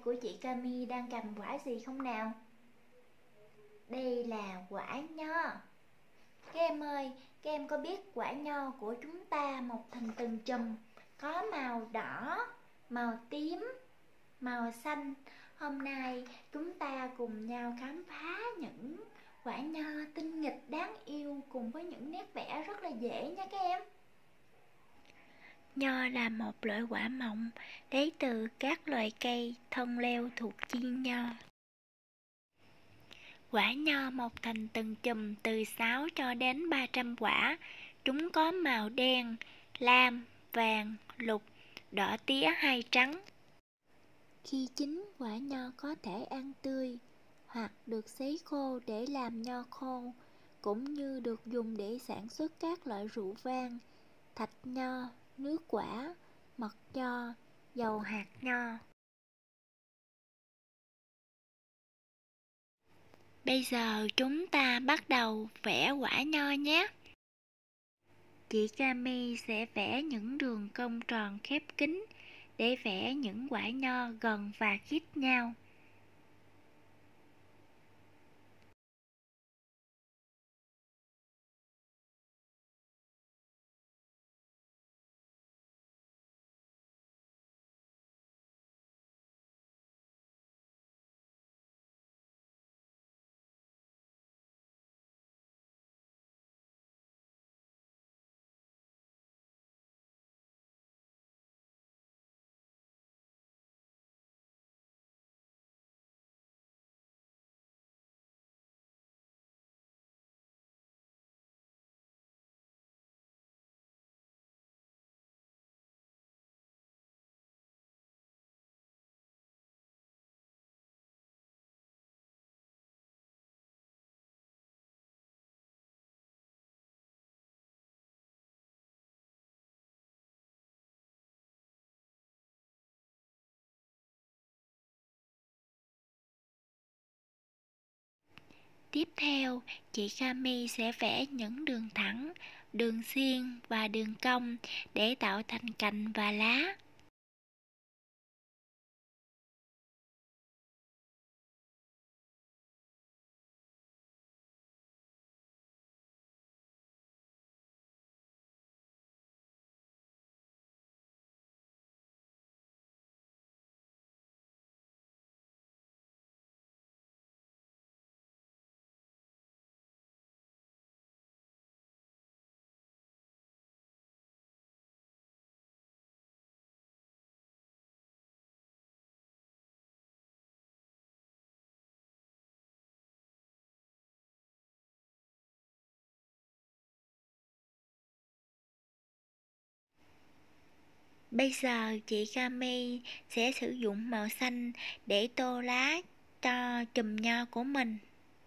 của chị Cami đang cầm quả gì không nào? Đây là quả nho. Các em ơi, các em có biết quả nho của chúng ta mọc thành từng chùm, có màu đỏ, màu tím, màu xanh. Hôm nay chúng ta cùng nhau khám phá những quả nho tinh nghịch đáng yêu cùng với những nét vẽ rất là dễ nha các em. Nho là một loại quả mọng lấy từ các loài cây thân leo thuộc chiên nho. Quả nho mọc thành từng chùm từ 6 cho đến 300 quả. Chúng có màu đen, lam, vàng, lục, đỏ tía hay trắng. Khi chín, quả nho có thể ăn tươi hoặc được sấy khô để làm nho khô, cũng như được dùng để sản xuất các loại rượu vang, thạch nho, nước quả, mật nho, dầu hạt nho. Bây giờ chúng ta bắt đầu vẽ quả nho nhé. Chị Cami sẽ vẽ những đường cong tròn khép kín để vẽ những quả nho gần và khít nhau. Tiếp theo, chị Cami sẽ vẽ những đường thẳng, đường xiên và đường cong để tạo thành cành và lá. Bây giờ chị Cami sẽ sử dụng màu xanh để tô lá cho chùm nho của mình.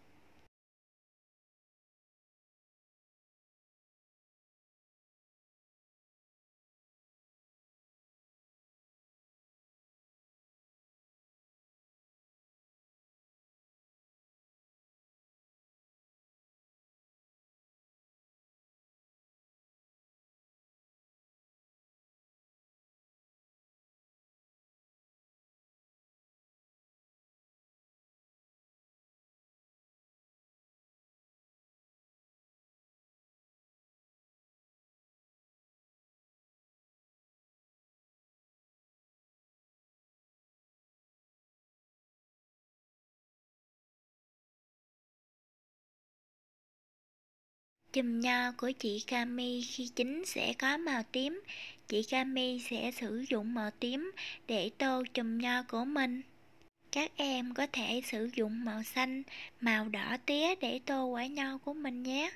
Chùm nho của chị Cami khi chín sẽ có màu tím. Chị Cami sẽ sử dụng màu tím để tô chùm nho của mình. Các em có thể sử dụng màu xanh, màu đỏ tía để tô quả nho của mình nhé.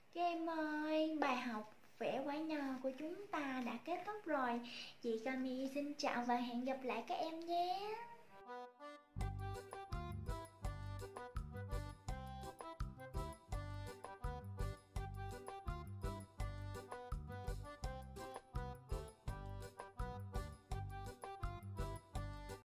Các em ơi, bài học vẽ quả nho của chúng ta đã kết thúc rồi. Chị Cami xin chào và hẹn gặp lại các em nhé.